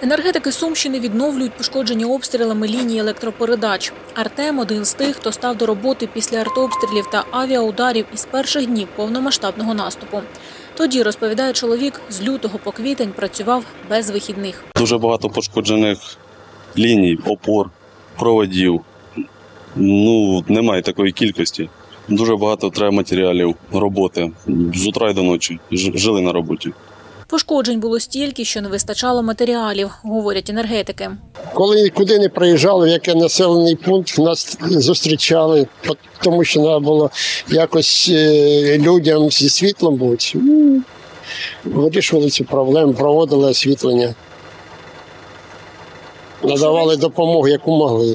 Енергетики Сумщини відновлюють пошкоджені обстрілами лінії електропередач. Артем – один з тих, хто став до роботи після артобстрілів та авіаударів із перших днів повномасштабного наступу. Тоді, розповідає чоловік, з лютого по квітень працював без вихідних. Дуже багато пошкоджених ліній, опор, проводів. Немає такої кількості. Дуже багато треба матеріалів, роботи. З утра й до ночі. Жили на роботі. Пошкоджень було стільки, що не вистачало матеріалів, говорять енергетики. Коли куди не приїжджали, в який населений пункт, нас зустрічали, тому що треба було якось людям зі світлом бути. Вирішували цю проблему, проводили освітлення, надавали допомогу, яку могли.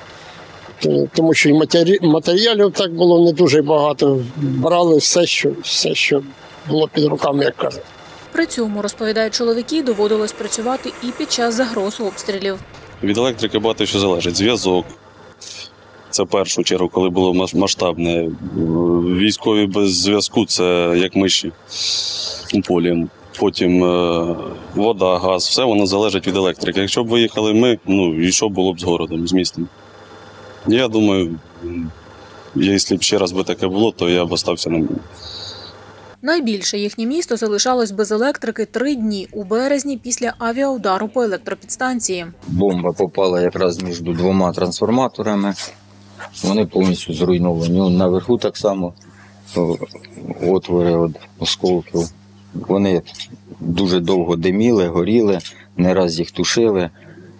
Тому що і матеріалів так було не дуже багато. Брали все, що було під руками, як кажуть. При цьому, розповідають чоловіки, доводилось працювати і під час загроз обстрілів. Від електрики багато що залежить. Зв'язок. Це в першу чергу, коли було масштабне. Військові без зв'язку – це як миші у полі. Потім вода, газ – все воно залежить від електрики. Якщо б виїхали ми, і що було б з городом, з містом? Я думаю, якщо б ще раз би таке було, то я б остався на місці. Найбільше їхнє місто залишалось без електрики 3 дні у березні після авіаудару по електропідстанції. Бомба попала якраз між 2 трансформаторами. Вони повністю зруйновані. Наверху так само отвори від осколків. Вони дуже довго диміли, горіли, не раз їх тушили.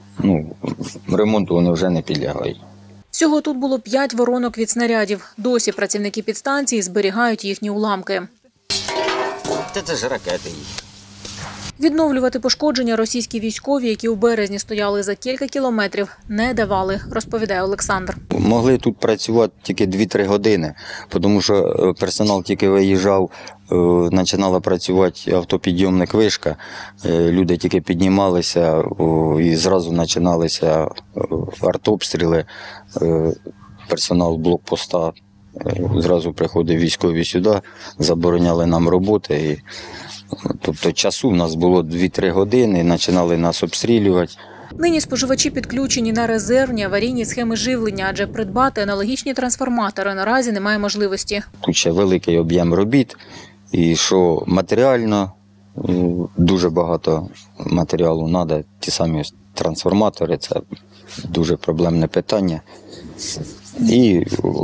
Ремонту вони вже не підлягають. Всього тут було 5 воронок від снарядів. Досі працівники підстанції зберігають їхні уламки. Це ж ракети. Відновлювати пошкодження російські військові, які у березні стояли за кілька кілометрів, не давали, розповідає Олександр. Могли тут працювати тільки 2-3 години, тому що персонал тільки виїжджав, починала працювати автопідйомник вишка, люди тільки піднімалися і зразу починалися артобстріли, персонал блокпоста. Зразу приходив військові сюди, забороняли нам роботи. Тобто часу в нас було 2-3 години, починали нас обстрілювати. Нині споживачі підключені на резервні аварійні схеми живлення, адже придбати аналогічні трансформатори наразі немає можливості. Тут ще великий об'єм робіт, і що матеріально, дуже багато матеріалу треба. Ті самі трансформатори – це дуже проблемне питання. І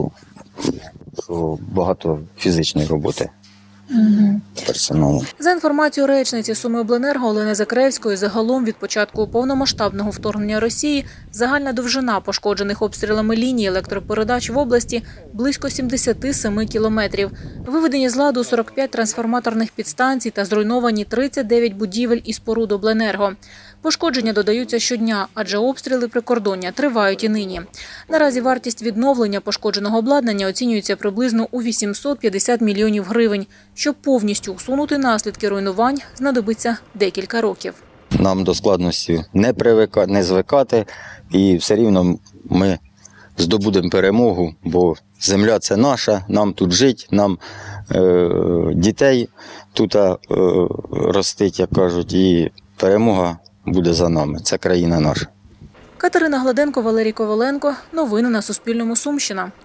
багато фізичної роботи персоналу. За інформацією речниці Сумиобленерго Олени Закревської, загалом від початку повномасштабного вторгнення Росії загальна довжина пошкоджених обстрілами ліній електропередач в області близько 77 кілометрів. Виведені з ладу 45 трансформаторних підстанцій та зруйновані 39 будівель і споруд обленерго. Пошкодження додаються щодня, адже обстріли прикордоння тривають і нині. Наразі вартість відновлення пошкодженого обладнання оцінюється приблизно у 850 мільйонів гривень. Щоб повністю усунути наслідки руйнувань, знадобиться декілька років. Нам до складності не звикати, і все рівно ми здобудемо перемогу, бо земля – це наша, нам тут жити, нам дітей тут ростить, як кажуть, і перемога буде за нами. Це країна наша. Катерина Гладенко, Валерій Коваленко. Новини на Суспільному. Сумщина.